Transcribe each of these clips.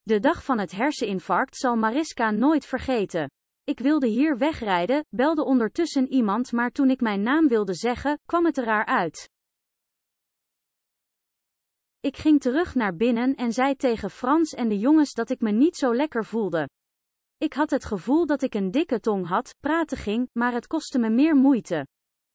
De dag van het herseninfarct zal Mariska nooit vergeten. Ik wilde hier wegrijden, belde ondertussen iemand, maar toen ik mijn naam wilde zeggen, kwam het er raar uit. Ik ging terug naar binnen en zei tegen Frans en de jongens dat ik me niet zo lekker voelde. Ik had het gevoel dat ik een dikke tong had, praten ging, maar het kostte me meer moeite.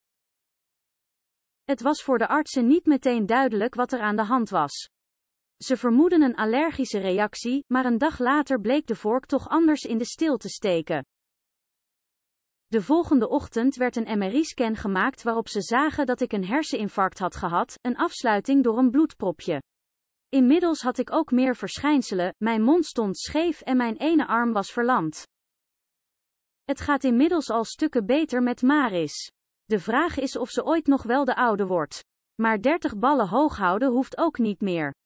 Het was voor de artsen niet meteen duidelijk wat er aan de hand was. Ze vermoedden een allergische reactie, maar een dag later bleek de vork toch anders in de steel te steken. De volgende ochtend werd een MRI-scan gemaakt waarop ze zagen dat ik een herseninfarct had gehad, een afsluiting door een bloedpropje. Inmiddels had ik ook meer verschijnselen, mijn mond stond scheef en mijn ene arm was verlamd. Het gaat inmiddels al stukken beter met Maris. De vraag is of ze ooit nog wel de oude wordt. Maar 30 ballen hoog houden hoeft ook niet meer.